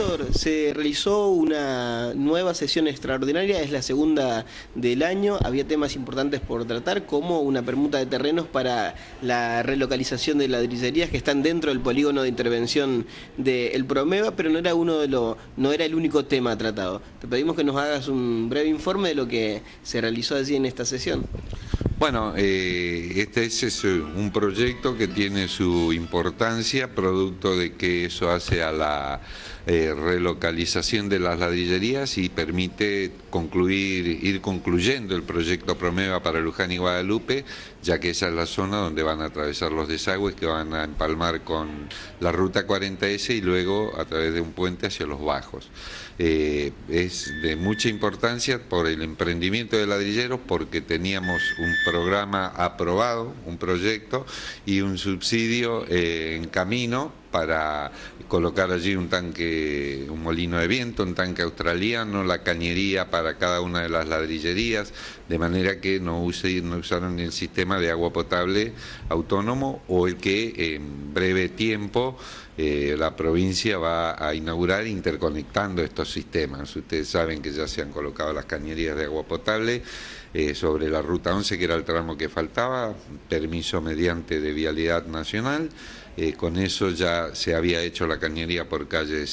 Néstor, se realizó una nueva sesión extraordinaria, es la segunda del año. Había temas importantes por tratar, como una permuta de terrenos para la relocalización de ladrillerías que están dentro del polígono de intervención del Promeva, pero no era el único tema tratado. Te pedimos que nos hagas un breve informe de lo que se realizó allí en esta sesión. Bueno, este es un proyecto que tiene su importancia, producto de que eso hace a la relocalización de las ladrillerías y permite ir concluyendo el proyecto Promeva para Luján y Guadalupe, ya que esa es la zona donde van a atravesar los desagües que van a empalmar con la ruta 40S y luego a través de un puente hacia los bajos. Es de mucha importancia por el emprendimiento de ladrilleros, porque teníamos un programa aprobado, un proyecto y un subsidio en camino para colocar allí un tanque, un molino de viento, un tanque australiano, la cañería para cada una de las ladrillerías, de manera que no usaron el sistema de agua potable autónomo, o el que en breve tiempo la provincia va a inaugurar interconectando estos sistemas. Ustedes saben que ya se han colocado las cañerías de agua potable sobre la ruta 11, que era el tramo que faltaba, permiso mediante de Vialidad Nacional. Con eso ya se había hecho la cañería por calle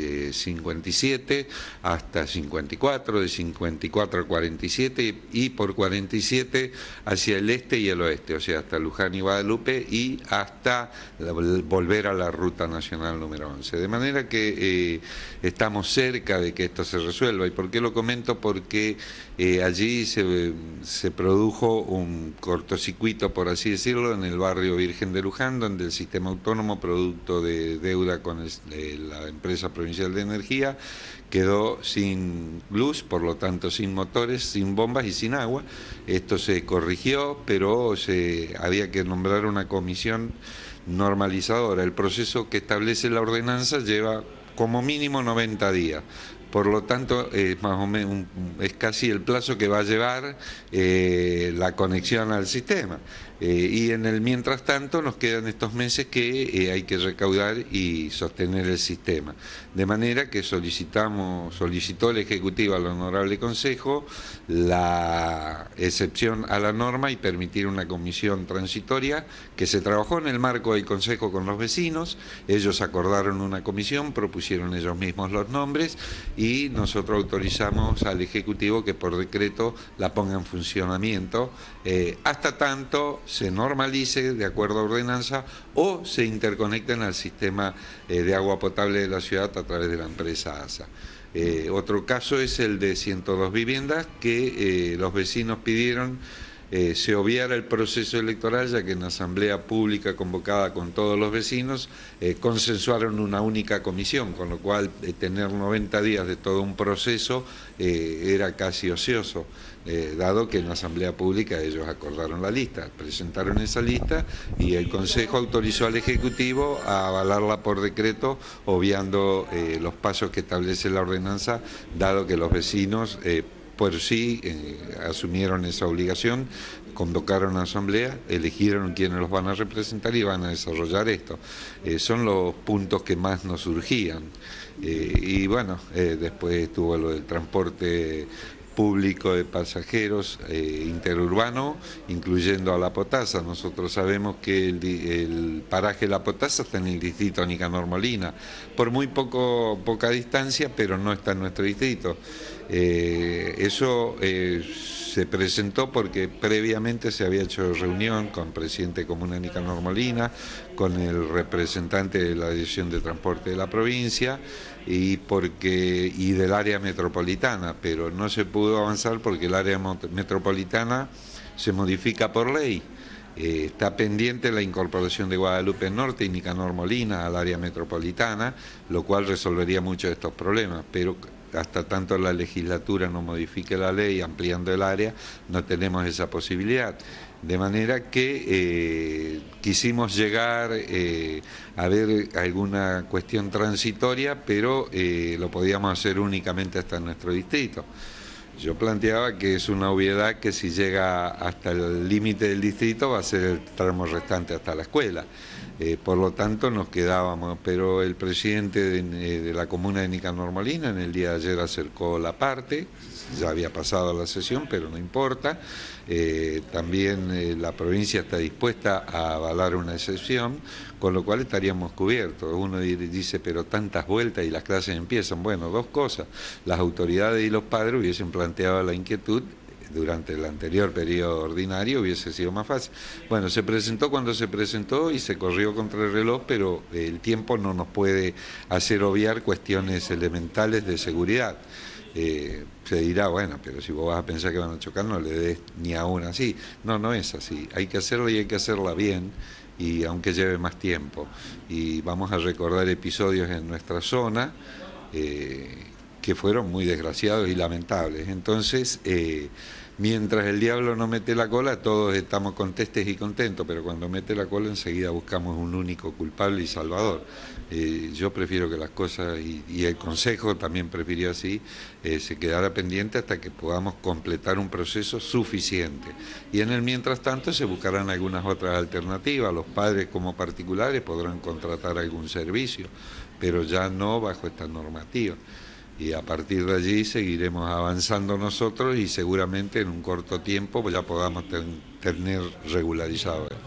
57 hasta 54, de 54 a 47 y por 47 hacia el este y el oeste, o sea, hasta Luján y Guadalupe y hasta volver a la ruta nacional número 11. De manera que estamos cerca de que esto se resuelva. ¿Y por qué lo comento? Porque allí se produjo un cortocircuito, por así decirlo, en el barrio Virgen de Luján, donde el sistema autónomo, producto de deuda con la empresa provincial de energía, quedó sin luz, por lo tanto sin motores, sin bombas y sin agua. Esto se corrigió, pero había que nombrar una comisión normalizadora. El proceso que establece la ordenanza lleva como mínimo 90 días. Por lo tanto, más o menos es casi el plazo que va a llevar la conexión al sistema. Y en el mientras tanto nos quedan estos meses que hay que recaudar y sostener el sistema. De manera que solicitó el Ejecutivo al Honorable Consejo la excepción a la norma y permitir una comisión transitoria que se trabajó en el marco del Consejo con los vecinos. Ellos acordaron una comisión, propusieron ellos mismos los nombres y nosotros autorizamos al Ejecutivo que por decreto la ponga en funcionamiento hasta tanto se normalice de acuerdo a ordenanza o se interconecten al sistema de agua potable de la ciudad a través de la empresa ASA. Otro caso es el de 102 viviendas que los vecinos pidieron se obviara el proceso electoral, ya que en asamblea pública convocada con todos los vecinos consensuaron una única comisión, con lo cual tener 90 días de todo un proceso era casi ocioso, dado que en la asamblea pública ellos acordaron la lista, presentaron esa lista y el Consejo autorizó al Ejecutivo a avalarla por decreto, obviando los pasos que establece la ordenanza, dado que los vecinos por sí asumieron esa obligación, convocaron a asamblea, eligieron quienes los van a representar y van a desarrollar esto. Son los puntos que más nos surgían. Y bueno, después estuvo lo del transporte público de pasajeros interurbano, incluyendo a La Potasa. Nosotros sabemos que el paraje La Potasa está en el distrito Nicanor Molina, por muy poca distancia, pero no está en nuestro distrito. Eso se presentó porque previamente se había hecho reunión con el presidente de Comuna Nicanor Molina, con el representante de la Dirección de Transporte de la provincia y del área metropolitana, pero no se pudo avanzar porque el área metropolitana se modifica por ley. Está pendiente la incorporación de Guadalupe Norte y Nicanor Molina al área metropolitana, lo cual resolvería muchos de estos problemas, pero hasta tanto la legislatura no modifique la ley ampliando el área, no tenemos esa posibilidad. De manera que quisimos llegar a ver alguna cuestión transitoria, pero lo podíamos hacer únicamente hasta nuestro distrito. Yo planteaba que es una obviedad que si llega hasta el límite del distrito va a ser el tramo restante hasta la escuela. Por lo tanto nos quedábamos, pero el presidente de la comuna de Nicanor Molina en el día de ayer acercó la parte, ya había pasado la sesión, pero no importa. También la provincia está dispuesta a avalar una excepción, con lo cual estaríamos cubiertos. Uno dice, pero tantas vueltas y las clases empiezan. Bueno, dos cosas. Las autoridades y los padres hubiesen planteado la inquietud durante el anterior periodo ordinario, hubiese sido más fácil. Bueno, se presentó cuando se presentó y se corrió contra el reloj, pero el tiempo no nos puede hacer obviar cuestiones elementales de seguridad. Se dirá, bueno, pero si vos vas a pensar que van a chocar, no le des ni aún así. No, no es así. Hay que hacerla y hay que hacerla bien, y aunque lleve más tiempo. Y vamos a recordar episodios en nuestra zona que fueron muy desgraciados y lamentables. Entonces, mientras el diablo no mete la cola, todos estamos contestes y contentos, pero cuando mete la cola enseguida buscamos un único culpable y salvador. Yo prefiero que las cosas, y el Consejo también prefirió así, se quedara pendiente hasta que podamos completar un proceso suficiente. Y en el mientras tanto se buscarán algunas otras alternativas. Los padres como particulares podrán contratar algún servicio, pero ya no bajo esta normativa. Y a partir de allí seguiremos avanzando nosotros y seguramente en un corto tiempo ya podamos tener regularizado esto.